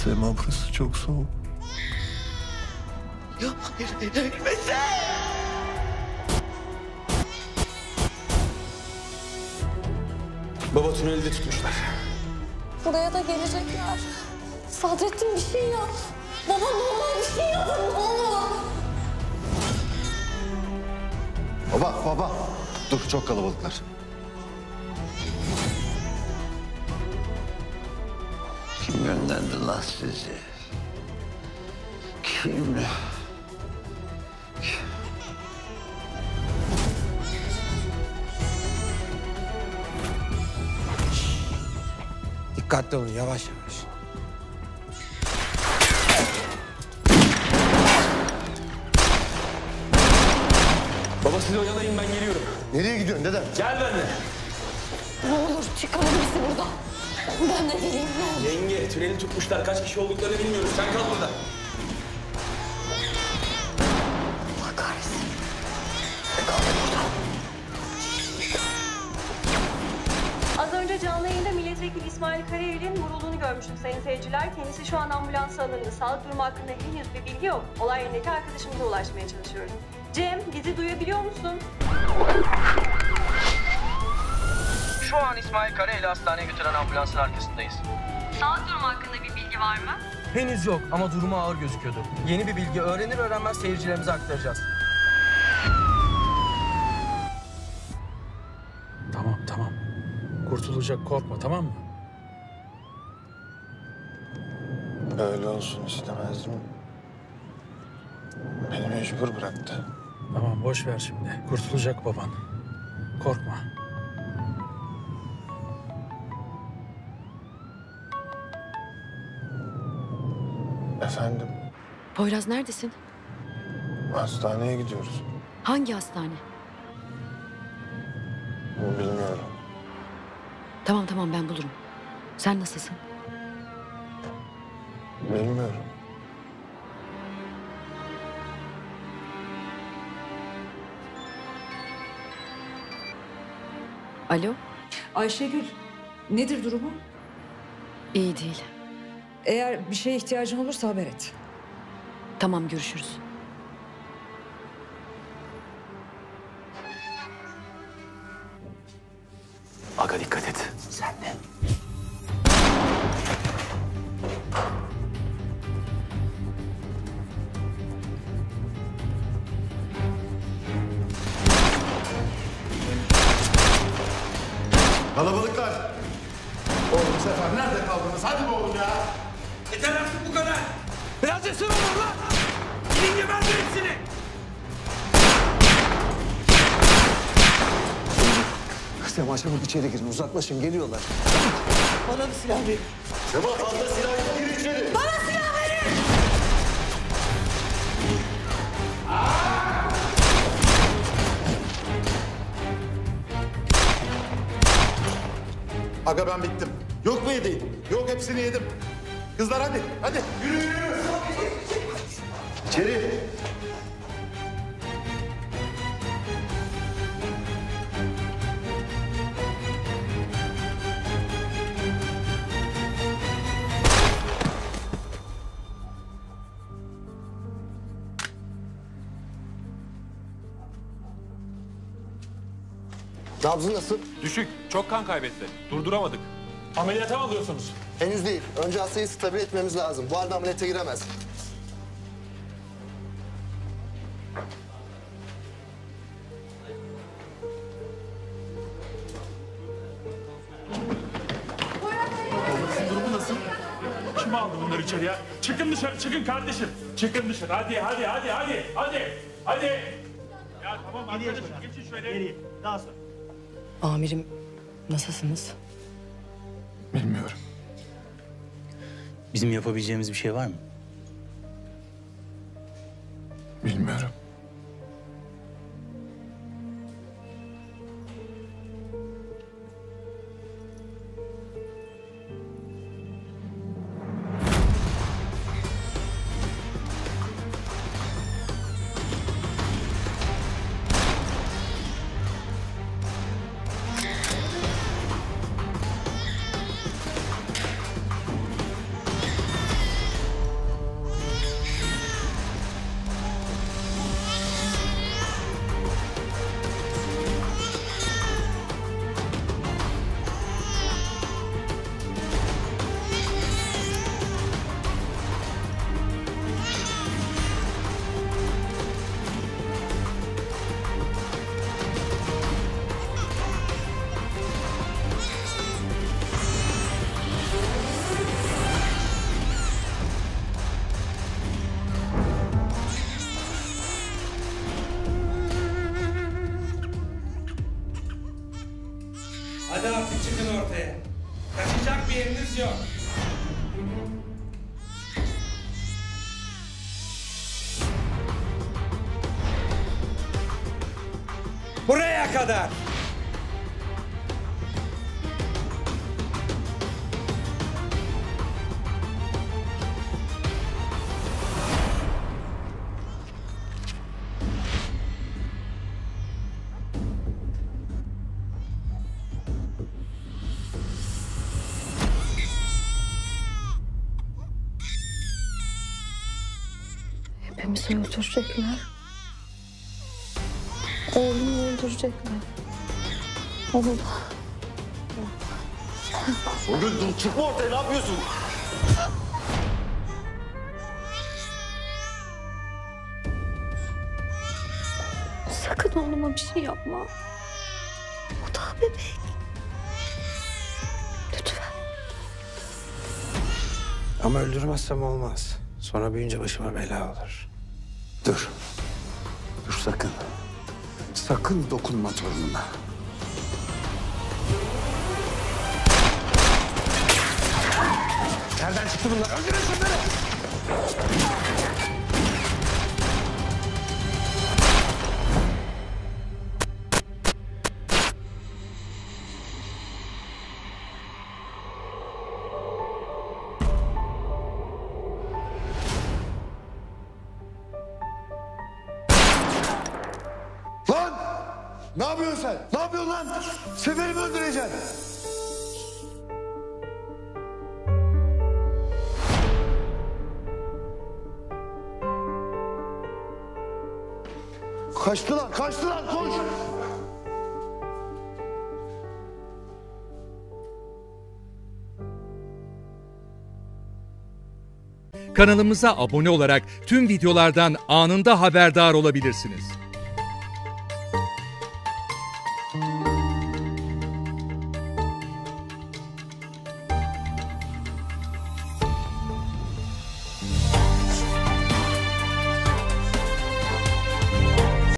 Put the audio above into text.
Sema, burası çok soğuk. Ya hayır, ölmesin! Baba tünelde tutmuşlar. Buraya da gelecekler. Sadrettin bir şey yap. Baba ne olur bir şey yapın ne olur. Baba. Dur, çok kalabalıklar. Kim gönderdi lan sizi? Kim? Dikkatli olun, yavaş yavaş. Baba siz oyalayın, ben geliyorum. Nereye gidiyorsun dedem? Gel benimle. Ne olur çıkarın bizi buradan. Ben de geleyim ne olur. Yenge tüneli tutmuşlar. Kaç kişi olduklarını bilmiyoruz. Sen kal burada. Allah kahretsin. Az önce canlı yayında milletvekili İsmail Karayel'in vurulduğunu görmüştük sayın seyirciler. Kendisi şu an ambulansa alındı. Sağlık durumu hakkında henüz bir bilgi yok. Olay yerindeki arkadaşımıza ulaşmaya çalışıyoruz. Cem, bizi duyabiliyor musun? Şu an İsmail Karayel'i hastaneye götüren ambulansın arkasındayız. Sağlık durumu hakkında bir bilgi var mı? Henüz yok ama durumu ağır gözüküyordu. Yeni bir bilgi öğrenir öğrenmez seyircilerimize aktaracağız. Tamam. Kurtulacak, korkma, tamam mı? Öyle olsun istemezdim. Beni mecbur bıraktı. Tamam, boş ver şimdi. Kurtulacak baban. Korkma. Efendim, Poyraz neredesin? hastaneye gidiyoruz. Hangi hastane? Bilmiyorum. Tamam ben bulurum. Sen nasılsın? Bilmiyorum. Alo? Ayşegül, nedir durumu? İyi değil. Eğer bir şeye ihtiyacın olursa haber et. Tamam, görüşürüz. Aga dikkat et. Sen de. Kalabalıklar. Oğlum bu sefer nerede kaldınız? Hadi be oğlum ya. Yeter artık bu kadar. Biraz cesur olun lan. Gidin gebertin hepsini. Sema çabuk içeri girin. Uzaklaşın. Geliyorlar. Bana bir silah verin. Sema fazla silah yok. Gir içeri. Bana silah verin! Aga ben bittim. Yok mu yediğin? Yok, hepsini yedim. Kızlar hadi. Yürü. İçeri. Nabzı nasıl? Düşük. Çok kan kaybetti. Durduramadık. Ameliyata mı alıyorsunuz? Henüz değil. Önce hastayı stabil etmemiz lazım. Bu halde ameliyata giremez. Durumu nasıl? Kim aldı bunları içeri ya? Çıkın dışarı, çıkın kardeşim. Çıkın dışarı. Hadi. Ya tamam arkadaşım, geçin şöyle. Geriye. Daha sonra. Amirim, nasılsınız? Bilmiyorum. Bizim yapabileceğimiz bir şey var mı? Bilmiyorum. haberiniz yok. Buraya kadar. Hepimizi öldürecekler. Oğlumu öldürecekler. Oğlum. Songül dur çıkma ortaya ne yapıyorsun? Sakın oğluma bir şey yapma. O daha bebek. Lütfen. Ama öldürmezsem olmaz. Sonra büyüyünce başıma bela olur. Dur. Dur sakın. Sakın dokunma torunuma. Nereden çıktı bunlar? Öldürün şunları! Lan! Ne yapıyorsun sen? Ne yapıyorsun lan? Sefer'i mi öldüreceksin? Kaçtı lan, koş! Kanalımıza abone olarak tüm videolardan anında haberdar olabilirsiniz.